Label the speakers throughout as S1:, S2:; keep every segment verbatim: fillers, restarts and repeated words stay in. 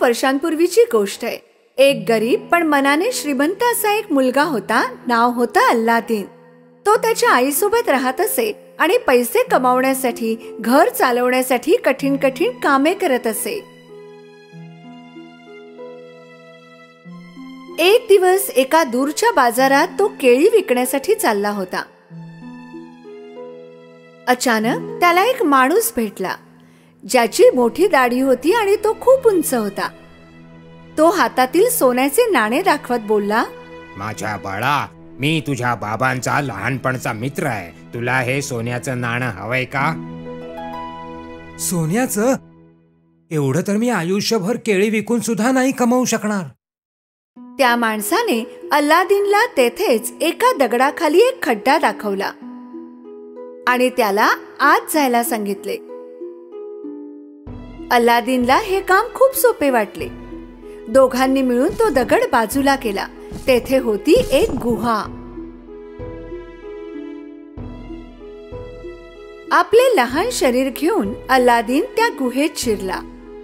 S1: वर्षांपूर्वीची गोष्ट आहे। एक गरीब पण मनाने श्रीमंत असा एक मुलगा होता। नाव होतं अल्लादीन। तो त्याच्या आईसोबत राहत असे आणि पैसे कमावण्यासाठी, घर चालवण्यासाठी कठीण कठीण कामे करत असे। एक दिवस एका दूरच्या बाजारात तो केळी विकण्यासाठी चालला होता। अचानक त्याला एक माणूस भेटला, ज्याची मोठी दाढी होती आणि तो खूप उंच होता। तो हातातील सोन्याचे नाणे दाखवत बोलला,
S2: माझ्या बाळा, मी तुझ्या बाबांचा लहानपणचा मित्र आहे। तुला हे सोन्याचं नाणं हवंय का?
S3: सोन्याचं? एवढं तर मी आयुष्यभर केळी विकून सुद्धा नाही कमावू शकणार।
S1: त्या माणसाने अल्लादीनला तेथेच एका दगडाखाली एक खड्डा दाखवला आणि त्याला आत जायला सांगितले। अल्लादीनला हे काम खूप सोपे वाटले। दोघांनी मिळून तो दगड बाजूला केला। तेथे होती एक गुहा। आपले लहान शरीर घेऊन अल्लादीन त्या गुहेत शिरला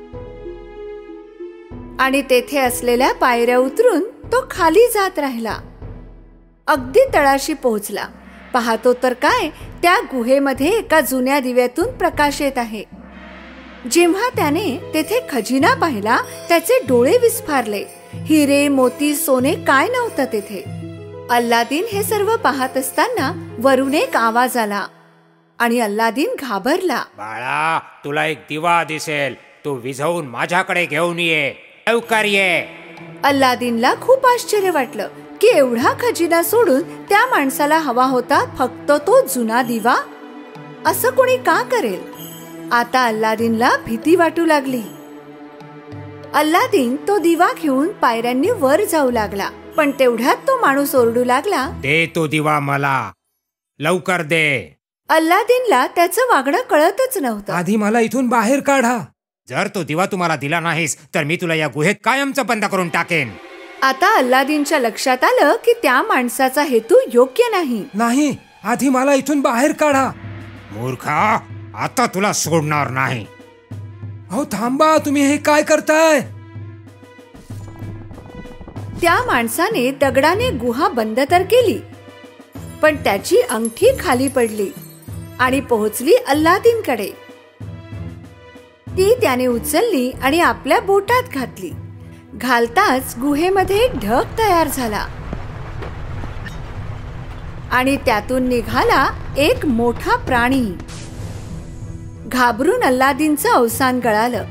S1: आणि तेथे असलेल्या पायऱ्या उतरून तो खाली जात राहिला। अगदी तळाशी पोहोचला। पाहतो तर काय, त्या गुहेमध्ये एका जुन्या दिव्यातून प्रकाश येत आहे। जेव्हा त्याने तेथे खजिना पाहिला, त्याचे डोळे विस्फारले। हिरे, मोती, सोने काय नव्हतं तेथे। अल्लादीन हे सर्व पाहत असताना वरून एक आवाज आला आणि अल्लादीन घाबरला।
S2: बाळा, तुला एक दिवा दिसेल, तू विझवून माझ्याकडे घेऊन ये, लवकर ये।
S1: अल्लादीनला खूप आश्चर्य वाटलं की एवढा खजिना सोडून त्या माणसाला हवा होता फक्त तो जुना दिवा। असं कोणी का करेल? आता अल्लादीनला भीती वाटू लागली। अल्लादीन तो दिवा घेऊन पायऱ्यांनी वर जाऊ लागला, पण तेवढ्यात तो माणूस ओरडू लागला,
S2: दे तो दिवा मला, लवकर दे।
S1: अल्लादीनला त्याचं वागणं कळतच नव्हतं।
S3: आधी मला इथून बाहेर काढा।
S2: जर तो दिवा तुम्हाला दिला नाहीस तर मी तुला या गुहेत कायमचं बंद करून टाकेन।
S1: आता अल्लादीनच्या लक्षात आलं की त्या माणसाचा हेतू योग्य नाही।
S3: नाही, आधी मला इथून बाहेर काढा।
S2: मूर्खा, आता तुला सोडणार नाही।
S3: अहो थांबा, तुम्ही हे काय करताय?
S1: त्या माणसाने दगडाने गुहा बंद तर केली, पण त्याची अंगठी खाली पडली आणि पोहोचली अल्लादीनकडे। ती त्याने उचलली आणि आपल्या बोटात घातली। घालताच गुहेमध्ये एक ढग तयार झाला आणि त्यातून निघाला एक मोठा प्राणी। घाबरून अल्लादीनचं अवसान गळालं।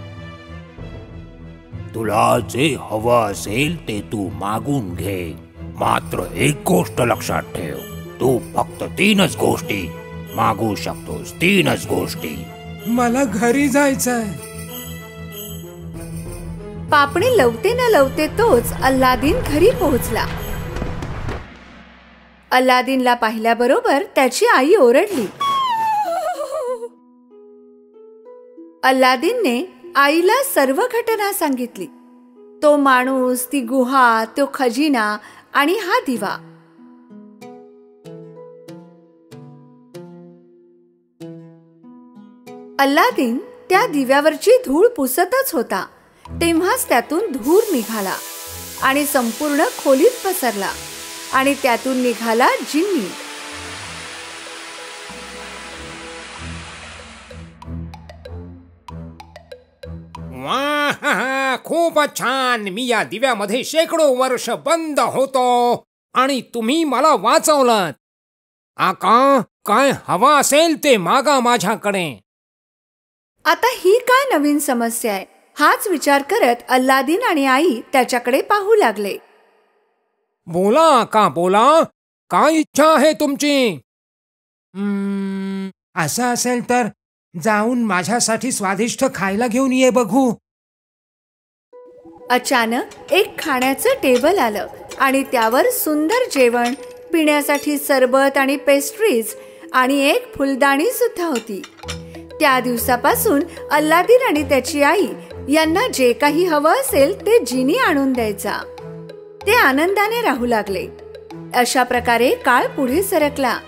S2: तुला जे हवं असेल ते तू मागून घे, मात्र एक गोष्ट लक्षात ठेव, तू फक्त तीनच गोष्टी मागू शकतोस, तीनच गोष्टी।
S3: मला घरी जायचंय।
S1: पापणी लवते न लवते तोच अल्लादीन घरी पोहोचला। अल्लादीनला पाहिल्याबरोबर त्याची आई ओरडली। अल्लादीनने आईला सर्व घटना सांगितली, तो माणूस, ती गुहा, तो खजिना आणि हा दिवा। अल्लादीन त्या दिव्यावरची धूळ पुसतच होता, तेव्हाच त्यातून धूर निघाला आणि संपूर्ण खोलीत पसरला आणि त्यातून निघाला जिन्नी।
S2: वाह, खूपच छान। मी या दिव्यामध्ये शेकडो वर्ष बंद होतो आणि तुम्ही मला वाचवलं। आका, काय हवा असेल ते मागा माझ्याकडे।
S1: आता ही काय नवीन समस्या आहे? हाच विचार करत अल्लादीन आणि आई त्याच्याकडे पाहू लागले।
S2: बोला का, बोला, काय इच्छा आहे तुमची?
S3: हम्म, असं असेल तर जाऊन माझ्यासाठी स्वादिष्ट खायला घेऊन ये बघू।
S1: अचानक एक खाण्याचं टेबल आलं आणि त्यावर सुंदर जेवण, पिण्यासाठी सरबत आणि पेस्ट्रीज आणि एक फुलदाणी सुद्धा होती। त्या दिवसापासून अल्लादीन आणि त्याची आई यांना जे काही हवं असेल ते जिनी आणून द्यायचा। ते आनंदाने राहू लागले। अशा प्रकारे काळ पुढे सरकला।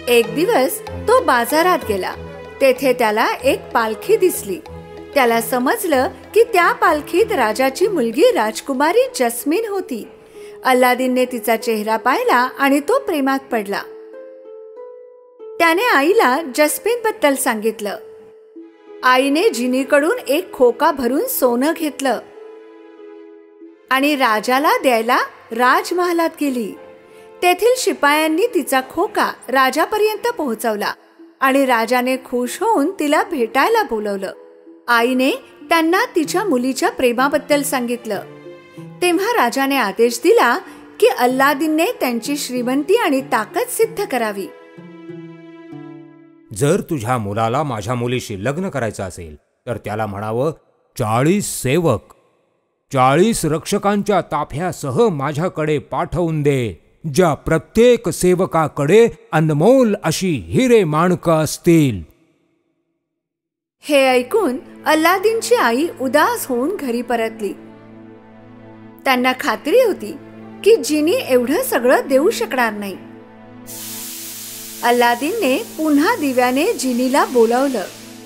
S1: एक दिवस तो बाजारात गेला. तेथे त्याला एक पालखी दिसली. त्याला समजलं की त्या पालखीत राजाची मुलगी राजकुमारी जस्मीन होती. अल्लादीनने तिचा चेहरा पाहिला आणि तो प्रेमात पडला. त्याने आईला जस्मीन बद्दल सांगितलं. आईने जिनीकडून एक खोका भरून सोनं घेतलं आणि राजाला द्यायला राजमहालात गेली. तेथील शिपायांनी तिचा खोका राजापर्यंत पोहोचवला आणि राजाने खुश होऊन तिला भेटायला बोलवलं. आईने त्यांना तिच्या मुलीच्या प्रेमाबद्दल सांगितलं. तेव्हा राजाने आदेश दिला की अल्लादीनने त्यांची श्रीमंती आणि ताकद सिद्ध करावी.
S2: जर तुझ्या मुलाला माझ्या मुलीशी लग्न करायचं असेल तर त्याला म्हणावं, चाळीस सेवक चाळीस रक्षकांच्या ताफ्यासह माझ्याकडे पाठवून दे, ज्या प्रत्येक सेवकाकडे अनमोल अशी हिरे माणकं असतील.
S1: हे ऐकून अल्लादीनची आई उदास होऊन घरी परतली. त्यांना खात्री होती की जिनी एवढं सगळं देऊ शकणार नाही. अल्लादीनने पुन्हा दिव्याने जिनीला बोलावलं.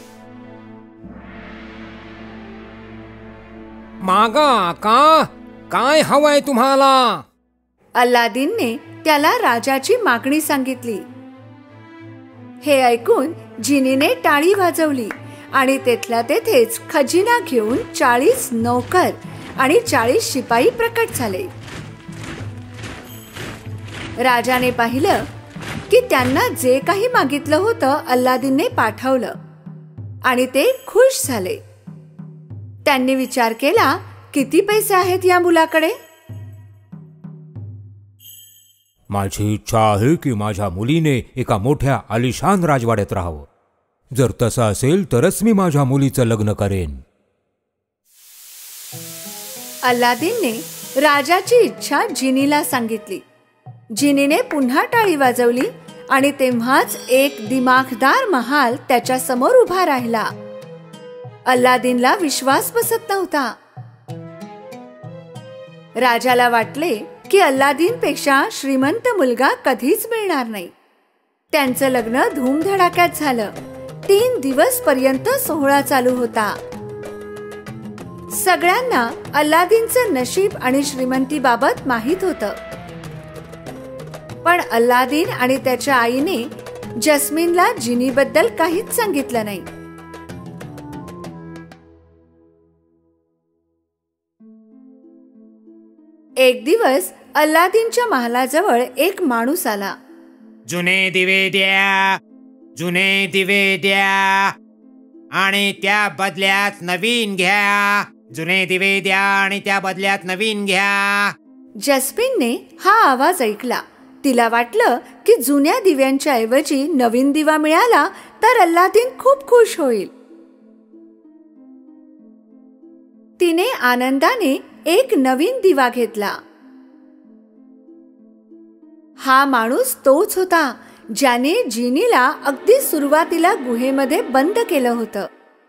S2: मागा का काय हवंय तुम्हाला?
S1: अल्लादीनने त्याला राजाची मागणी सांगितली. हे ऐकून जिनीने टाळी वाजवली आणि तेथल्या तेथेच खजिना घेऊन चाळीस नौकर आणि चाळीस शिपाई प्रकट झाले. राजाने पाहिलं की त्यांना जे काही मागितलं होतं अल्लादीनने पाठवलं आणि ते खुश झाले. त्यांनी विचार केला, किती पैसे आहेत या मुलाकडे?
S2: माझी इच्छा आहे की माझ्या मुलीने एका मोठ्या आलिशान राजवाड्यात राहावं. जर तसं असेल तरच मी माझ्या मुलीचं लग्न करेन.
S1: अल्लादीनने राजाची इच्छा जिनीला सांगितली. जिनीने पुन्हा टाळी वाजवली आणि तेव्हाच एक दिमाखदार महाल त्याच्या समोर उभा राहिला. अल्लादीनला विश्वास बसत नव्हता. राजाला वाटले की अल्लादीनपेक्षा श्रीमंत मुलगा कधीच मिळणार नाही. त्यांचं लग्न धूमधडाक्यात झालं. तीन दिवस पर्यंत सोहळा चालू होता. सगळ्यांना अल्लादीनचं नशीब आणि श्रीमंतीबाबत माहित होतं. पण अल्लादीन आणि त्याच्या आईने जस्मीनला जिनीबद्दल काहीच सांगितलं नाही. एक दिवस अल्लादीनच्या महालाजवळ एक माणूस आला.
S2: जुने दिवे द्या, जुने दिवे द्या आणि त्या बदल्यात नवीन घ्या. जुने दिवे द्या आणि त्या बदल्यात नवीन घ्या.
S1: जस्मीनने हा आवाज ऐकला. तिला वाटलं की जुन्या दिव्यांच्या ऐवजी नवीन दिवा मिळाला तर अल्लादीन खूप खुश होईल. तिने आनंदाने एक नवीन दिवा घेतला. हा माणूस तोच होता ज्याने जिनीला अगदी सुरुवातीला गुहेमध्ये बंद केलं होतं.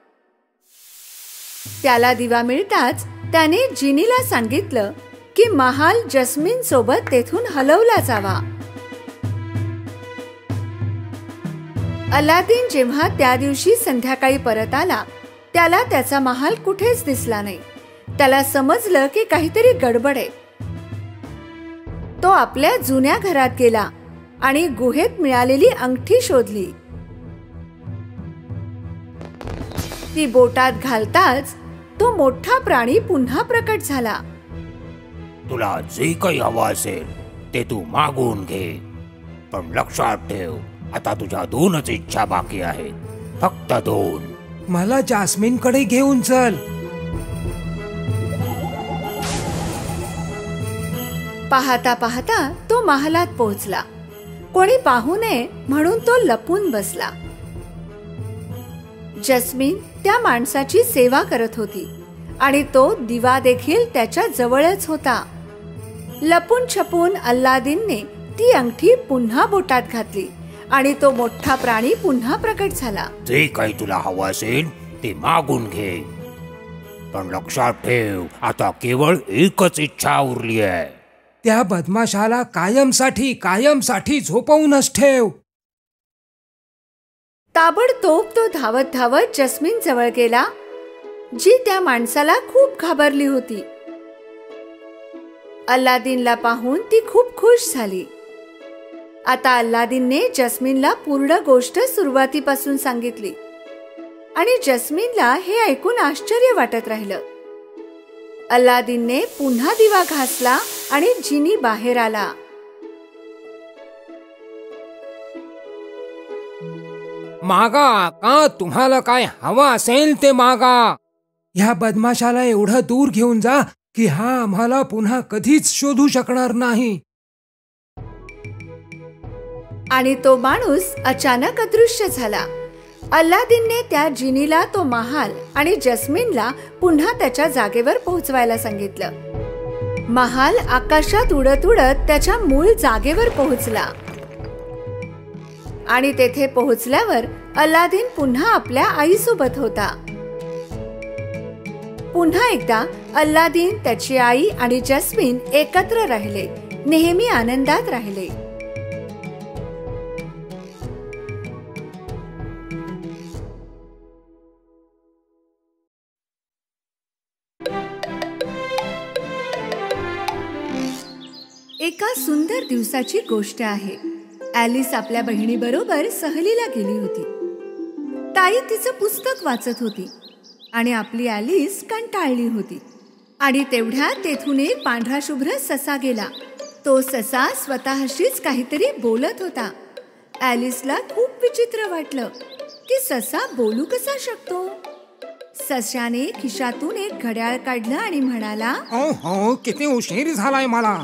S1: त्याला दिवा मिळताच त्याने जिनीला सांगितलं की महाल जस्मीन सोबत तेथून हलवला जावा. अल्लादीन जेव्हा त्या दिवशी संध्याकाळी परत आला त्याला त्याचा महाल कुठेच दिसला नाही. त्याला समजलं की काहीतरी गडबड आहे. तो आपल्या जुन्या घरात गेला आणि गुहेत मिळालेली अंगठी शोधली. ती बोटात घालताच तो मोठा प्राणी पुन्हा प्रकट झाला.
S2: तुला जे काही हवं असेल ते तू मागून घे, पण लक्षात ठेव आता तुझ्या दोनच इच्छा बाकी आहेत, फक्त दोन.
S3: मला जास्मिनकडे घेऊन चल.
S1: पाहता पाहता तो महालात पोहोचला. कोणी पाहू नये म्हणून तो लपून बसला. जस्मीन त्या माणसाची सेवा करत होती आणि तो दिवा देखील त्याच्या जवळच होता. लपून छपून अल्लादीनने ती अंगठी पुन्हा बोटात घातली आणि तो मोठा प्राणी पुन्हा प्रकट झाला.
S2: जे काही तुला हवं असेल ते मागून घे, पण लक्षात ठेव आता केवळ एकच इच्छा उरली आहे.
S3: त्या बदमाशाला कायमसाठी कायमसाठी झोपवूनच ठेव.
S1: ताबडतोब तो धावत धावत जस्मीन जवळ गेला, जी त्या माणसाला खूप घाबरली होती. अल्लादीनला पाहून ती खूप खुश झाली. आता अल्लादीनने जस्मीनला पूर्ण गोष्ट सुरुवातीपासून सांगितली आणि जस्मीनला हे ऐकून आश्चर्य वाटत राहिलं. अल्लादीनने पुन्हा दिवा घासला आणि जिनी बाहेर आला.
S2: मागा, का तुम्हाला काय हवा असेल ते मागा.
S3: ह्या बदमाशाला एवढं दूर घेऊन जा की हा आम्हाला पुन्हा कधीच शोधू शकणार नाही.
S1: आणि तो माणूस अचानक अदृश्य झाला. अल्लादीनने त्या जिनीला तो महाल आणि जस्मीनला पुन्हा त्याच्या जागेवर पोहोचवायला सांगितलं. महाल आकाशात उडत उडत त्याच्या मूळ जागेवर पोहोचला आणि तेथे पोहोचल्यावर अल्लादीन पुन्हा आपल्या आईसोबत होता. पुन्हा एकदा अल्लादीन, त्याची आई आणि जस्मीन एकत्र राहिले, नेहमी आनंदात राहिले. एका सुंदर दिवसाची गोष्ट आहे. ॲलिस आपल्या बहिणीबरोबर सहलीला गेली होती. ताई तिचं पुस्तक वाचत होती आणि आपली ॲलिस कंटाळली होती. आणि तेवढ्यात तेथून एक पांढरा शुभ्र ससा गेला. तो ससा स्वतःशीच काहीतरी बोलत होता. ॲलिसला खूप विचित्र वाटलं की ससा बोलू कसा शकतो. सश्याने खिशातून एक घड्याळ काढलं आणि म्हणाला,
S2: ओहो, किती उशीर झालाय मला.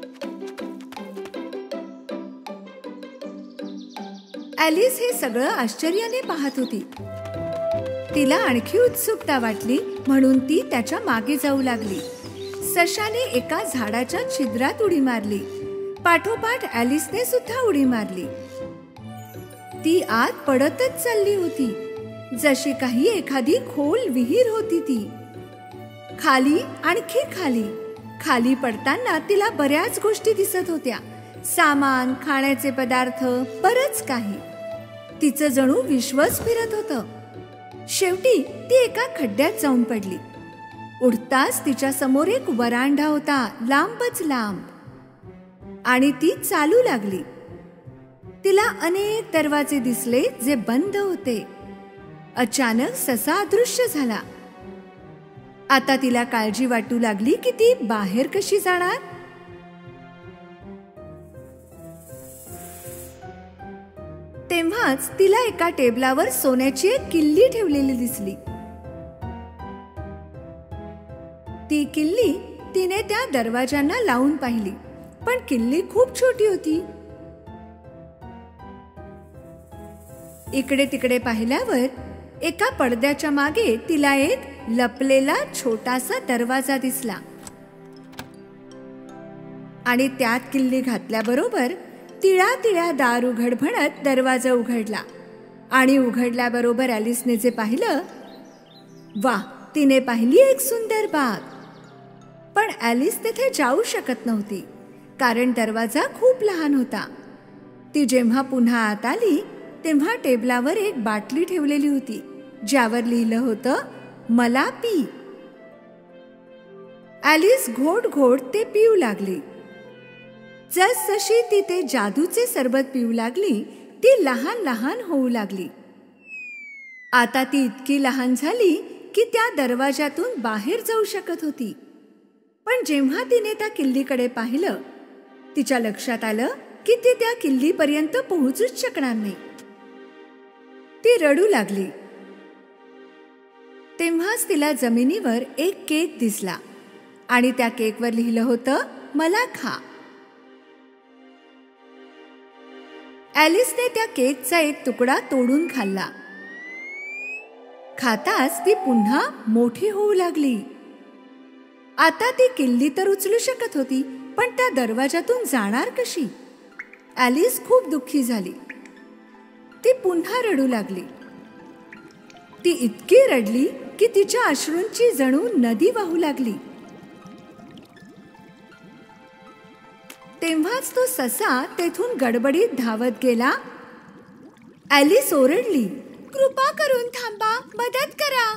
S1: ॲलिस हे सगळं आश्चर्याने पाहत होती. तिला आणखी उत्सुकता वाटली म्हणून ती त्याच्या मागे जाऊ लागली. सशाने एका झाडाच्या छिद्रात उडी मारली. पाठोपाठ ॲलिसने सुद्धा उडी मारली. ती आत पडतच चालली होती, जशी काही एखादी खोल विहीर होती. ती खाली, आणखी खाली. खाली पडताना तिला बऱ्याच गोष्टी दिसत होत्या. सामान, खाण्याचे पदार्थ, बरंच काही. तिचं जणू विश्वच फिरत होतं. शेवटी ती एका खड्ड्यात जाऊन पडली. उडताच तिच्या समोर एक वरांडा होता, लांबच लांब. आणि ती चालू लागली. तिला अनेक दरवाजे दिसले जे बंद होते. अचानक ससा अदृश्य झाला. आता तिला काळजी वाटू लागली की ती बाहेर कशी जाणार. तेव्हाच तिला एका टेबलावर सोन्याची एक किल्ली ठेवलेली दिसली. ती किल्ली तिने त्या दरवाजांना लावून पाहिली, पण किल्ली खूप छोटी होती. इकडे तिकडे पाहिल्यावर एका पडद्याच्या मागे तिला एक लपलेला छोटासा दरवाजा दिसला. आणि त्यात किल्ली घातल्याबरोबर तिळा तिळा दार उघड म्हणत दरवाजा उघडला. आणि उघडल्याबरोबर ॲलिसने जे पाहिलं, वा, तिने पाहिली एक सुंदर बाग. पण ॲलिस तिथे जाऊ शकत नव्हती, कारण दरवाजा खूप लहान होता. ती जेव्हा पुन्हा आत आली तेव्हा टेबलावर एक बाटली ठेवलेली होती, ज्यावर लिहिलं होतं, मला पी. ॲलिस घोट घोट ते पिऊ लागली. जसजशी ती ते जादूचे सरबत पिऊ लागली, ती लहान लहान होऊ लागली. आता ती इतकी लहान झाली की त्या दरवाजातून बाहेर जाऊ शकत होती. पण जेव्हा तिने त्या किल्लीकडे पाहिलं, तिच्या लक्षात आलं की ती त्या किल्लीपर्यंत पोहोचूच शकणार नाही. ती रडू लागली. तेव्हाच तिला जमिनीवर एक केक दिसला आणि त्या केकवर लिहिलं होतं, मला खा. ॲलिसने त्या केकचा एक तुकडा तोडून खाल्ला. खाताच ती पुन्हा मोठी होऊ लागली. आता ती किल्ली तर उचलू शकत होती, पण त्या दरवाजातून जाणार कशी. ॲलिस खूप दुःखी झाली. ती पुन्हा रडू लागली. ती इतकी रडली की तिच्या अश्रूंची जणू नदी वाहू लागली. तेव्हाच तो ससा तेथून गडबडीत धावत गेला. ॲलिस ओरडली, कृपा करून थांबा, मदत करा.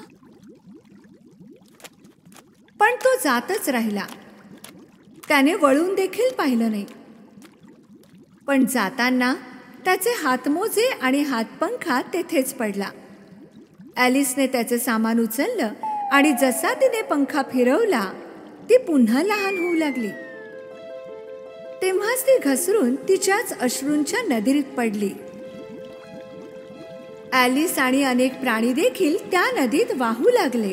S1: पण तो जातच राहिला. त्याने वळून देखील पाहिलं नाही. पण जाताना त्याचे हातमोजे आणि हातपंखा तेथेच पडला. ॲलिसने त्याचे सामान उचललं आणि जसा तिने पंखा फिरवला ती पुन्हा लहान होऊ लागली. तेव्हाच ती घसरून तिच्याच अश्रूंच्या नदीत पडली. ॲलिस आणि अनेक प्राणी देखील त्या नदीत वाहू लागले.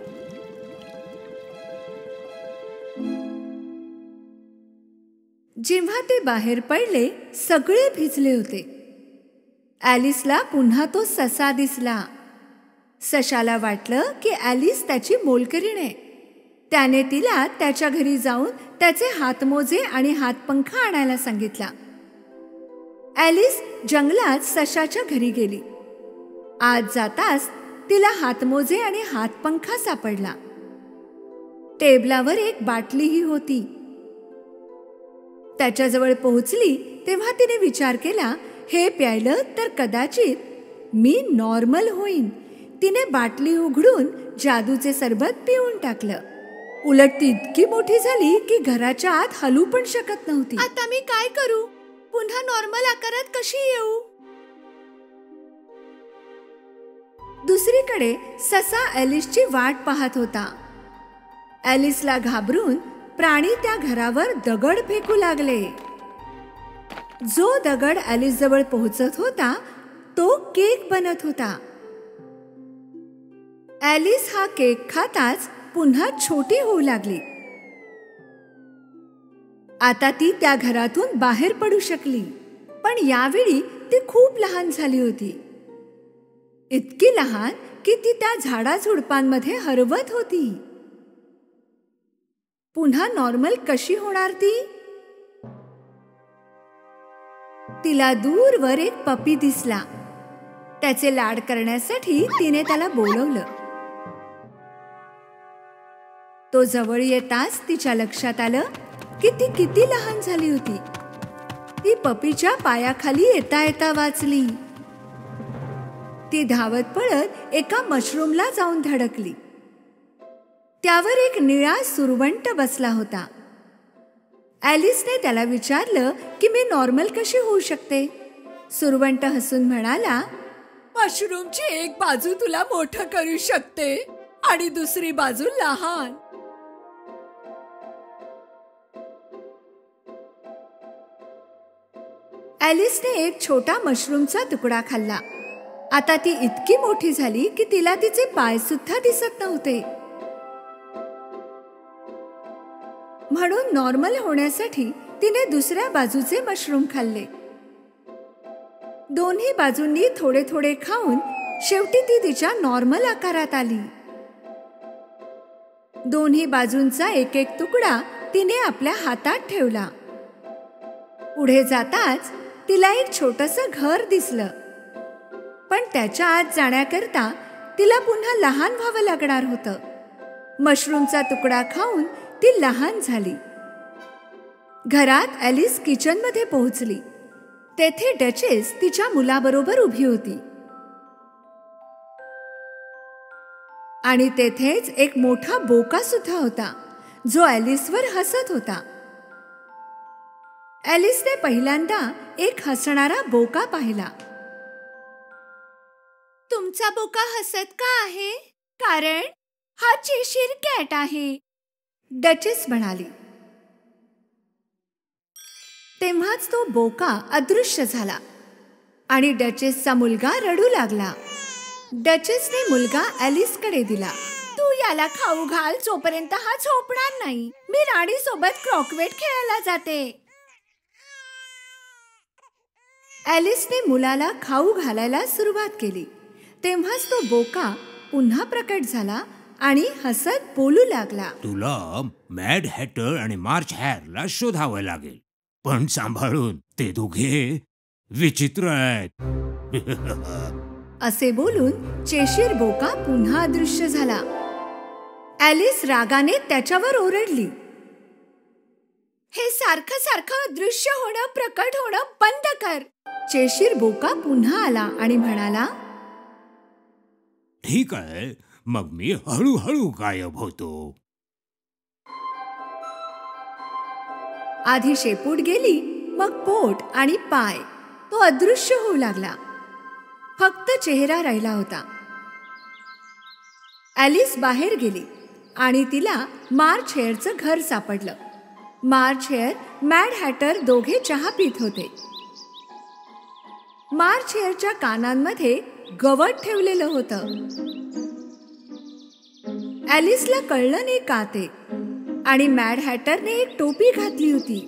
S1: जेव्हा ते बाहेर पडले सगळे भिजले होते. ॲलिसला पुन्हा तो ससा दिसला. सशाला वाटलं की ॲलिस त्याची मोलकरीण आहे. त्याने तिला त्याच्या घरी जाऊन त्याचे हातमोजे आणि हातपंखा आणायला सांगितला. ॲलिस जंगलात सशाच्या घरी गेली. आत जाताच तिला हातमोजे आणि हातपंखा सापडला. टेबलावर एक बाटलीही होती. त्याच्याजवळ पोहोचली तेव्हा तिने विचार केला, हे प्यायलं तर कदाचित मी नॉर्मल होईन. तिने बाटली उघडून जादूचे सरबत पिऊन टाकलं. उलट ती इतकी मोठी झाली की घराच्या आत हलू पण शकत नव्हती. आता मी काय करू? पुन्हा नॉर्मल आकारात कशी येऊ? दुसरीकडे ससा ॲलिसची वाट पाहत होता. ॲलिसला घाबरून प्राणी त्या घरावर दगड फेकू लागले. जो दगड ॲलिस जवळ पोहोचत होता तो केक बनत होता. ॲलिस हा केक खाताच पुन्हा छोटी होऊ लागली. आता ती त्या घरातून बाहेर पडू शकली. पण यावेळी ती खूप लहान झाली होती. इतकी लहान की ती त्या झाडाझुडपांमध्ये हरवत होती. पुन्हा नॉर्मल कशी होणार ती? तिला दूरवर एक पपी दिसला. त्याचे लाड करण्यासाठी तिने त्याला बोलवलं. तो जवळ येताच तिच्या लक्षात आलं की ती किती लहान झाली होती. ती पपीच्या पायाखाली येता येता वाचली. ती धावत पळत एका मशरूमला जाऊन धडकली. त्यावर एक निळा सुरवंट बसला होता. ॲलिसने त्याला विचारलं की मी नॉर्मल कशी होऊ शकते? सुरवंट हसून म्हणाला, मशरूमची एक बाजू तुला मोठं करू शकते आणि दुसरी बाजू लहान. ॲलिसने एक छोटा मशरूमचा तुकडा खाल्ला. आता ती इतकी मोठी झाली की तिला तिचे पाय सुद्धा दिसत नव्हते. म्हणून नॉर्मल होण्यासाठी तिने दुसऱ्या बाजूचे मशरूम खाल्ले. दोन्ही बाजूंनी थोडे थोडे खाऊन शेवटी ती तिच्या नॉर्मल आकारात आली. दोन्ही बाजूंचा एक एक तुकडा तिने आपल्या हातात ठेवला. पुढे जाताच तिला एक छोटंसं घर दिसलं. पण त्याच्या आत जाण्याकरता तिला पुन्हा लहान व्हावं लागणार होतं. मशरूमचा तुकडा खाऊन ती लहान झाली. घरात ॲलिस किचनमध्ये पोहोचली. तेथे डचेस तिच्या मुलाबरोबर उभी होती. आणि तेथेच एक मोठा बोका सुद्धा होता जो ॲलिसवर हसत होता. ॲलिसने पहिल्यांदा एक हसणारा बोका पाहिला. तुमचा बोका हसत का आहे? कारण हा चेशीर कॅट आहे, डचेस म्हणाली. तेव्हाच तो बोका अदृश्य झाला आणि डचेसचा मुलगा रडू लागला. डचेसने मुलगा ॲलिसकडे दिला. तू याला खाऊ घाल जोपर्यंत हा झोपणार नाही. मी राणी सोबत क्रॉकवेट खेळायला जाते. ॲलिसने मुलाला खाऊ घालायला सुरुवात केली. तेव्हाच तो बोका पुन्हा प्रकट झाला आणि हसत बोलू लागला.
S2: तुला मॅड हॅटर आणि मार्च हॅरला शोधावं लागेल, पण सांभाळून, ते दोघे विचित्र आहेत.
S1: असे बोलून चेशीर बोका पुन्हा अदृश्य झाला. ॲलिस रागाने त्याच्यावर ओरडली, हे सारखं सारखं दृश्य होणं, प्रकट होणं बंद कर. चेशीर बोका पुन्हा आला आणि म्हणाला,
S2: ठीक आहे, मग मी हळूहळू गायब होतो.
S1: आधी शेपूट गेली, मग पोट आणि पाय. तो अदृश्य होऊ लागला. फक्त चेहरा राहिला होता. ॲलिस बाहेर गेली आणि तिला मार्च हेअरचं घर सापडलं. मार्च हेअर, मॅड हॅटर दोघे चहा पित होते. मार्च हेअरच्या कानांमध्ये गवत ठेवलेलं होतं. ॲलिसला कळलं नाही का ते, आणि मॅड हॅटरने एक टोपी घातली होती.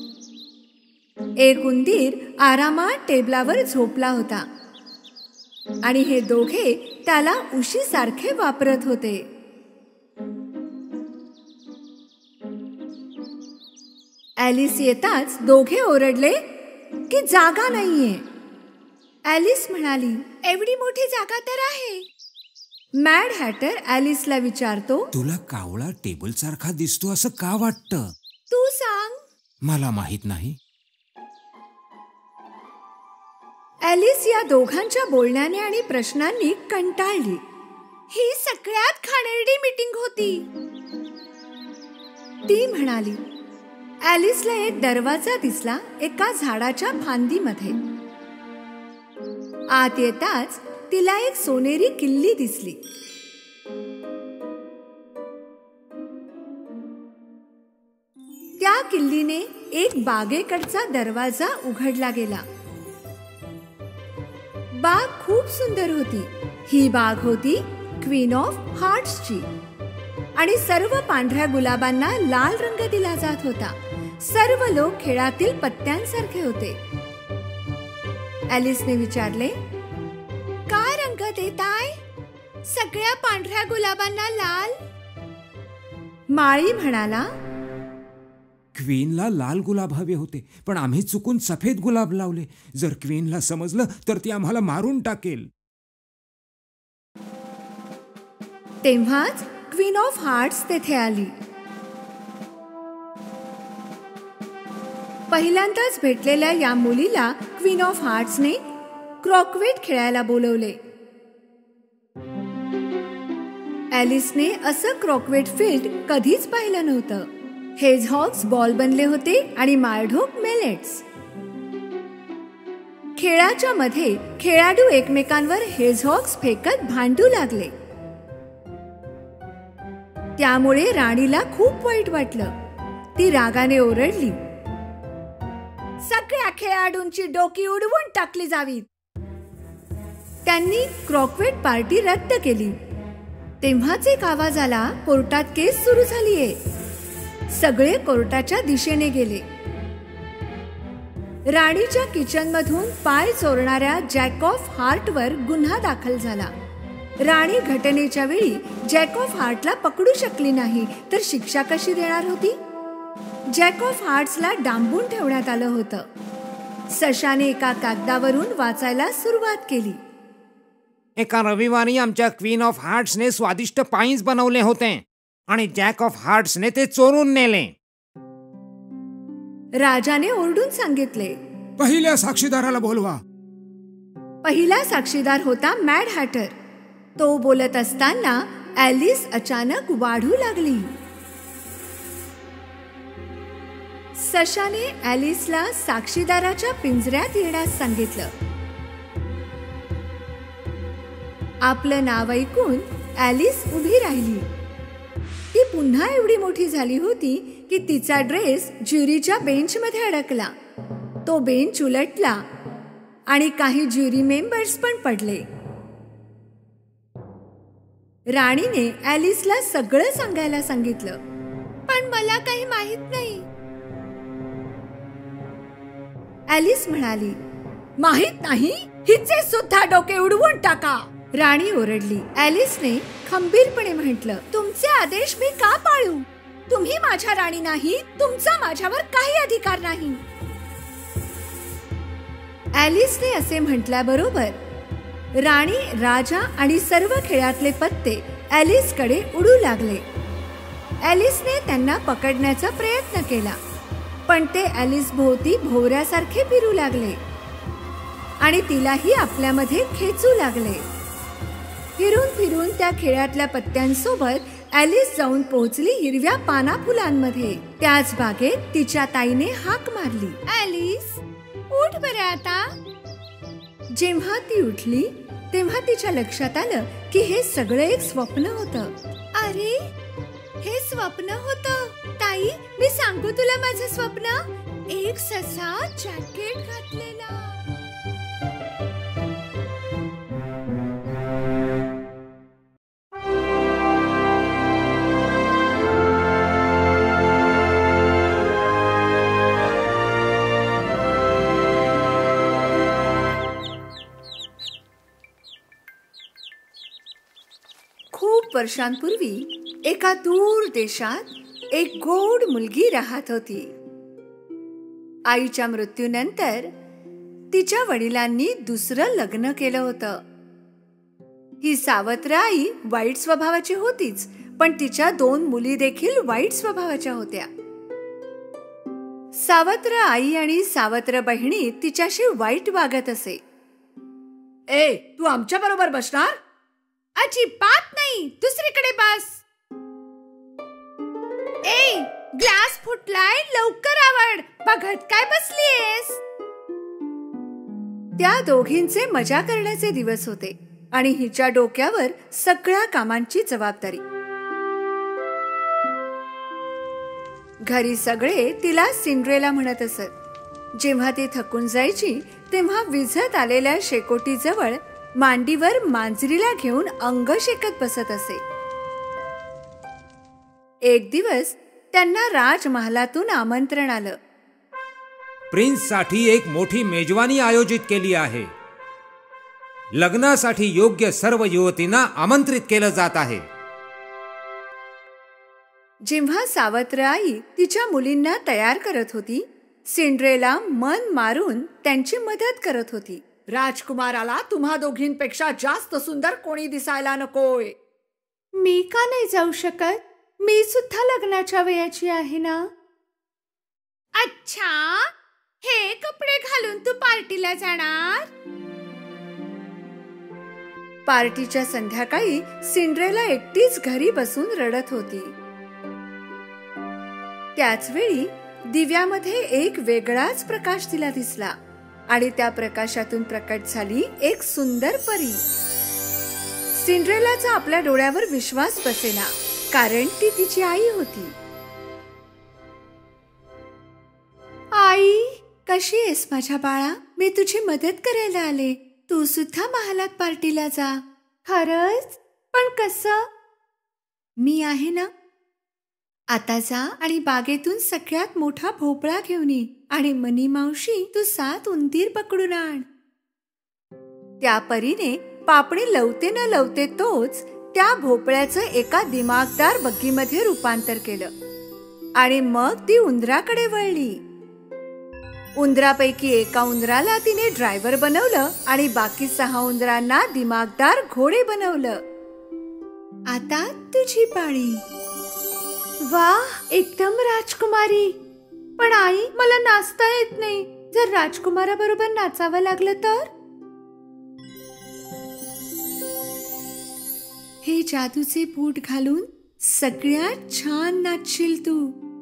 S1: एक उंदीर आरामात टेबलावर झोपला होता आणि हे दोघे त्याला उशीसारखे वापरत होते. ॲलिस येताच दोघे ओरडले की जागा नाहीये. ॲलिस म्हणाली, एवढी मोठी जागा तर आहे. मॅड हॅटर ॲलिसला विचारतो,
S3: तुला कावळा टेबल सारखा दिसतो असं का वाटतं?
S1: तू सांग.
S3: मला माहित नाही.
S1: ॲलिस या दोघांच्या बोलण्याने आणि प्रश्नांनी कंटाळली. ही सगळ्यात घाणेरडी मीटिंग होती, ती म्हणाली. ॲलिसला एक दरवाजा दिसला एका झाडाच्या फांदीमध्ये. आत येताच तिला एक सोनेरी किल्ली दिसली. त्या किल्लीने एक बागेकडचा दरवाजा उघडला गेला. बाग खूप सुंदर होती. ही बाग होती क्वीन ऑफ हार्ट्सची आणि सर्व पांढऱ्या गुलाबांना लाल रंग दिला जात होता. सर्व लोक खेळातील पत्त्यांसारखे होते. ॲलिसने विचारले, काय रंग देताय? सगळ्या पांढऱ्या गुलाबांना लाल. माळी म्हणाला,
S3: क्वीनला लाल गुलाब हवे होते, पण आम्ही चुकून सफेद गुलाब लावले. जर क्वीनला समजलं तर ती आम्हाला मारून टाकेल.
S1: तेव्हाच क्वीन ऑफ हार्ट्स तेथे आली. पहिल्यांदाच भेटलेल्या या मुलीला क्वीन ऑफ हार्ट्सने क्रॉकवेट खेळायला बोलवले. ॲलिसने असं क्रॉकवेट फील्ड कधीच पाहिलं नव्हतं. हेजहॉग्स बॉल बनले होते आणि माळढोक मेलेट्स. खेळाच्या मध्ये खेळाडू एकमेकांवर हेजहॉग्स फेकत भांडू लागले. त्यामुळे राणीला खूप वाईट वाटलं. ती रागाने ओरडली, सगळ्या खेळाडूंची डोकी उडवून टाकली जावीत. त्यांनी क्रॉकवेट पार्टी रद्द केली. तेव्हाच एक आवाज आला, कोर्टात केस सुरू झालीये. सगळे कोर्टाच्या दिशेने गेले. राणीच्या किचन मधून पाय चोरणाऱ्या जॅक ऑफ हार्टवर गुन्हा दाखल झाला. राणी घटनेच्या वेळी जॅक ऑफ हार्टला पकडू शकली नाही तर शिक्षा कशी देणार होती? जॅक ऑफ हार्ट्सला डांबून ठेवण्यात आलं होतं. सशाने एका कागदावरून वाचायला सुरुवात केली.
S2: एका रविवारी आमच्या क्वीन ऑफ हार्ट्सने स्वादिष्ट पाईन्स बनवले होते आणि जॅक ऑफ हार्ट्सने ते चोरून नेले.
S1: राजाने ओरडून सांगितले,
S3: पहिल्या साक्षीदाराला बोलवा.
S1: पहिला साक्षीदार होता मॅड हॅटर. तो बोलत असताना ॲलिस अचानक वाढू लागली. सशाने ॲलिसला साक्षीदाराच्या पिंजऱ्यात येण्यास सांगितलं. आपलं नाव ऐकून ॲलिस उभी राहिली. ती पुन्हा एवढी मोठी झाली होती की तिचा ड्रेस ज्युरीच्या बेंचमध्ये अडकला. तो बेंच उलटला आणि काही ज्युरी मेंबर्स पण पडले. राणीने ॲलिसला सगळं सांगायला सांगितलं, पण मला काही माहित नाही. ॲलिस म्हणाली, माहित नाही? हिचे सुद्धा डोके उडवून टाका. राणी ओरडली. ॲलिसने खंबीरपणे म्हटलं, तुमचे आदेश मी का पाळू? तुम्ही माझ्या राणी नाही. तुमचा माझ्यावर काही अधिकार नाही. ॲलिसने असे म्हटल्याबरोबर राणी, राजा आणि सर्व खेळातले पत्ते ॲलिसकडे उडू लागले. ॲलिसने त्यांना पकडण्याचा प्रयत्न केला, पण ते ॲलिस भोवती भोवऱ्यासारखे फिरू लागले आणि तिलाही आपल्यामध्ये खेचू लागले. फिरून फिरून त्या खेळातल्या पत्त्यांसोबत ॲलिस जाऊन पोहोचली हिरव्या पाना फुलांमध्ये. त्याच बागेत तिच्या ताईने हाक मारली, ॲलिस उठ बरं आता. जेव्हा ती उठली तेव्हा तिच्या लक्षात आलं की हे सगळं एक स्वप्न होतं. अरे हे स्वप्न होतं. ताई, मी सांगू तुला माझं स्वप्न. एक ससा जॅकेट घातलेला. खूप वर्षांपूर्वी एका दूर देशात एक गोड मुलगी राहत होती. आईच्या मृत्यूनंतर तिच्या वडिलांनी दुसरं लग्न केलं होतं. ही सावत्र आई वाईट स्वभावाची होतीच, पण तिच्या दोन मुली देखील वाईट स्वभावाच्या होत्या. सावत्र आई आणि सावत्र बहिणी तिच्याशी वाईट वागत असे. ए, तू आमच्या बरोबर बसणार? अजिबात नाही, दुसरीकडे बस. ए, ग्लास फुटलाय, लवकर आवड. बघत काय बसलीयस? त्या दोघींचे मजा करण्याचे दिवस होते आणि हिच्या डोक्यावर सगळ्या कामांची जबाबदारी. घरी सगळे तिला सिंड्रेला म्हणत असत. जेव्हा ती थकून जायची तेव्हा विझत आलेल्या शेकोटीजवळ मांडीवर मांजरीला घेऊन अंग शेकत बसत असे. एक दिवस त्यांना राजमहालातून आमंत्रण आलं.
S3: प्रिन्ससाठी एक मोठी मेजवानी आयोजित केली आहे. लग्नासाठी योग्य सर्व युवतींना आमंत्रित केलं जात आहे.
S1: जेव्हा सावत्र आई तिच्या मुलींना तयार करत होती, सिंड्रेला मन मारून त्यांची मदत करत होती. राजकुमाराला तुम्हा दोघींपेक्षा जास्त सुंदर कोणी दिसायला नकोय. मी का नाही जाऊ शकत? मी सुद्धा लग्नाच्या वयाची आहे ना. अच्छा, हे कपडे घालून तू पार्टीला जाणार? पार्टीच्या संध्याकाळी सिंड्रेला एकटीच घरी बसून रडत होती. त्याच वेळी दिव्यामध्ये एक वेगळाच प्रकाश तिला दिसला आणि त्या प्रकाशातून प्रकट झाली एक सुंदर परी. सिंड्रेलाचा आपल्या डोळ्यावर विश्वास बसेना, कारण ती तिची आई होती. आई, कशी आहेस माझ्या बाळा? मी तुझी मदत करायला आले. तू सुद्धा महालात पार्टीला जा. खरंच? पण कसं? मी आहे ना. आता जा आणि बागेतून सगळ्यात मोठा भोपळा घेऊन ये आणि मनी मावशी तू सात उंदीर पकडून आण. त्या परीने पापणी लवते न लवते तोच त्या भोपळ्याचं एका दिमागदार बग्गीमध्ये रूपांतर केलं आणि मग ती उंदराकडे वळली. उंदरापैकी एका उंदराला तिने ड्रायव्हर बनवलं आणि बाकी सहा उंदरांना दिमागदार घोडे बनवलं. आता तुझी पाळी. वाह, एकदम राजकुमारी. पण आई, मला नाचता येत नाही. जर राजकुमाराबरोबर नाचावं लागलं तर? हे जादूचे बूट घालून सगळ्यात छान नाचशील तू.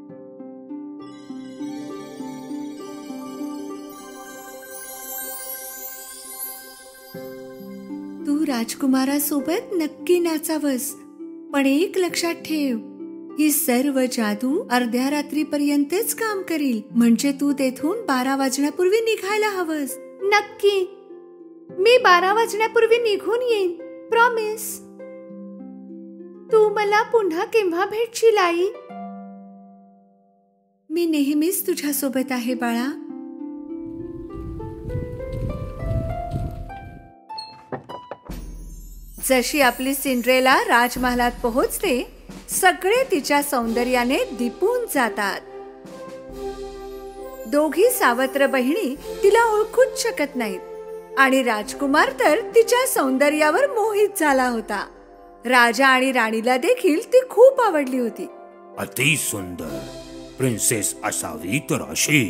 S1: तू राजकुमारासोबत नक्की नाचावंस, पण एक लक्षात ठेव, ही सर्व जादू अर्ध्या रात्रीपर्यंतच काम करील. म्हणजे तू तेथून बारा वाजण्यापूर्वी निघायला हवंस. नक्की, मी बारा वाजण्यापूर्वी निघून येईन. प्रॉमिस. तू मला पुन्हा केव्हा भेटशील आई? मी नेहमीच तुझ्या सोबत आहे बाळा. जशी आपली सिंड्रेला राजमहालात पोहोचते, सगळे तिच्या सौंदर्याने दिपून जातात. दोघी सावत्र बहिणी तिला ओळखूच शकत नाहीत आणि राजकुमार तर तिच्या सौंदर्यावर मोहित झाला होता. राजा आणि राणीला देखील ती खूप आवडली होती.
S2: अति सुंदर प्रिन्सेस असावी तर अशी.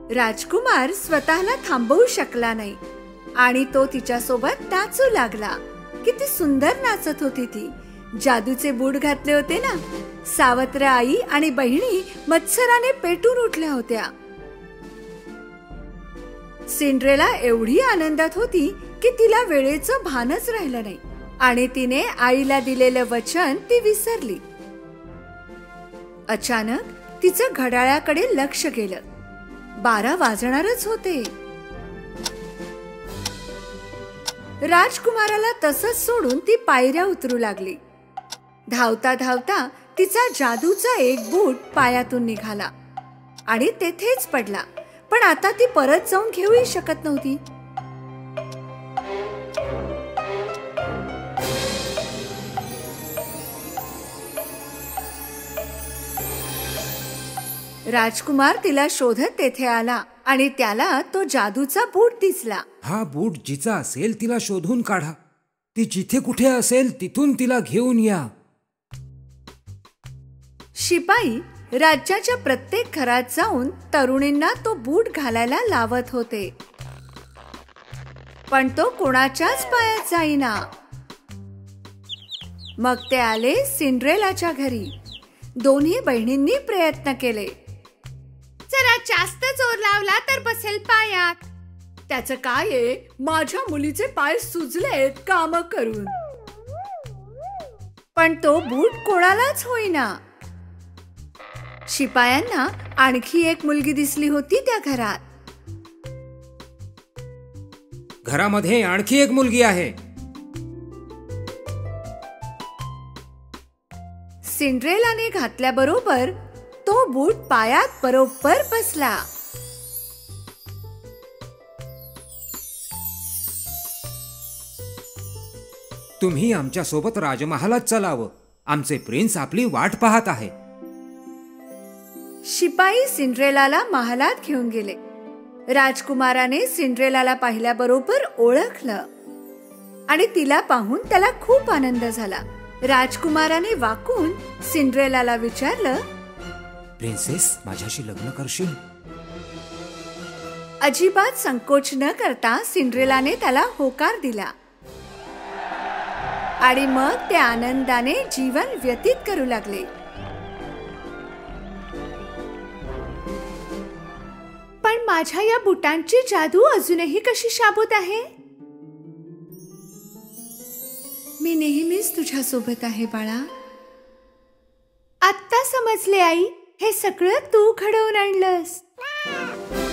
S1: राजकुमार स्वतःला थांबवू शकला नाही आणि तो तिच्यासोबत नाचू लागला. किती सुंदर नाचत होती ती. जादूचे बूट घातले होते ना. सावत्र आई आणि बहिणी मत्सराने पेटून उठल्या होत्या. सिंड्रेला एवढी आनंदात होती की तिला वेळेचं भानच राहिलं नाही आणि तिने आईला दिलेलं वचन ती विसरली. अचानक तिचं घड्याळाकडे लक्ष गेलं. बारा वाजणारच होते. राजकुमाराला तसंच सोडून ती पायऱ्या उतरू लागली. धावता धावता तिचा जादूचा एक बूट पायातून निघाला आणि तेथेच पडला. पण आता ती परत जाऊन घेऊही शकत नव्हती. राजकुमार तिला शोधत तेथे आला आणि त्याला तो जादूचा बूट दिसला.
S3: हा बूट जिचा असेल तिला शोधून काढा. ती जिथे कुठे असेल तिथून तिला घेऊन या.
S1: शिपाई राज्याच्या प्रत्येक घरात जाऊन तरुणींना तो बूट घालायला लावत होते. पण तो कोणाच्याच पायात जाईना. मग ते आले सिंड्रेलाच्या घरी. दोन्ही बहिणींनी प्रयत्न केले.
S4: जरा जास्त जोर लावला तर बसेल पायात.
S1: त्याचं काय आहे, माझ्या मुलीचे पाय सुजलेत काम करून. पण तो बूट कोणालाच होईना. शिपायांना आणखी एक मुलगी दिसली होती त्या घरात.
S3: घरामध्ये आणखी एक मुलगी आहे.
S1: सिंड्रेलाने घातल्याबरोबर तो बूट पायात बरोबर बसला.
S3: तुम्ही आमच्या सोबत राजमहालात चलावं. आमचे प्रिन्स आपली वाट पाहत आहे.
S1: शिपाई सिंड्रेलाला महालात घेऊन गेले. राजकुमाराने सिंड्रेलाला पाहिल्याबरोबर ओळखलं आणि तिला पाहून त्याला खूप आनंद झाला. राजकुमाराने वाकून सिंड्रेलाला विचारलं,
S3: प्रिन्सेस, माझ्याशी लग्न करशील?
S1: अजिबात संकोच न करता सिंड्रेलाने त्याला होकार दिला आणि मग ते आनंदाने जीवन व्यतीत करू लागले.
S4: पण माझ्या या बुटांची जादू अजूनही कशी शाबूत आहे?
S1: मी नेहमीच तुझ्या सोबत आहे बाळा.
S4: आत्ता समजले आई, हे सगळं तू घडवून आणलंस.